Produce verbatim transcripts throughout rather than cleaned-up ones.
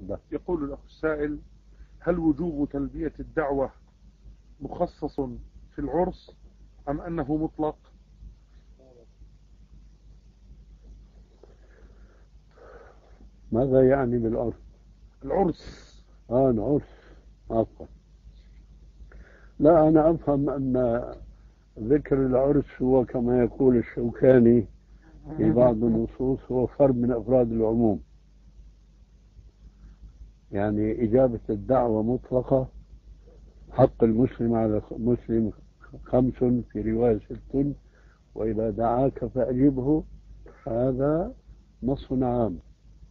ده. يقول الأخ السائل: هل وجوب تلبية الدعوة مخصص في العرس أم أنه مطلق؟ ماذا يعني بالعرس؟ العرس آه العرس، عفوا. لا، أنا أفهم أن ذكر العرس هو كما يقول الشوكاني في بعض النصوص هو فرد من أفراد العموم، يعني إجابة الدعوة مطلقة. حق المسلم على المسلم خمس، في رواية ست، وإذا دعاك فأجبه، هذا نص عام.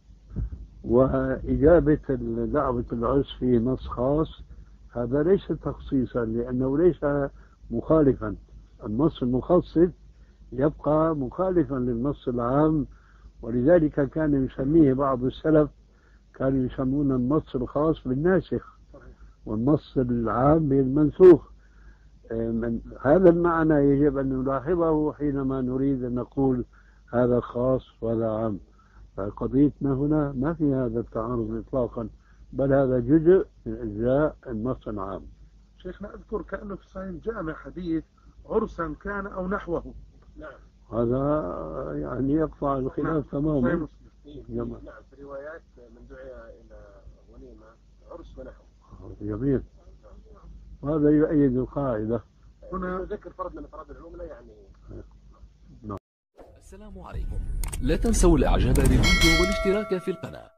وإجابة دعوة العرس في نص خاص، هذا ليس تخصيصا، لأنه ليس مخالفا. النص المخصص يبقى مخالفا للنص العام، ولذلك كان يسميه بعض السلف، كانوا يسمون النص الخاص بالناسخ والنص العام بالمنسوخ. هذا المعنى يجب أن نلاحظه حينما نريد أن نقول هذا خاص وهذا عام. فقضيتنا هنا ما في هذا التعارض إطلاقا، بل هذا جزء من أجزاء النص العام. شيخنا، أذكر كأنه في صحيح الجامع حديث عرسا كان أو نحوه. نعم، هذا يعني يقطع الخلاف تماما. نعم، في روايات من دعي إلى وليمة عرس ونحوه. جميل، وهذا يؤيد القاعدة. هنا ذكر فرد من أفراد العلوم لا يعني. السلام عليكم، لا تنسوا الإعجاب بالفيديو والاشتراك في القناة.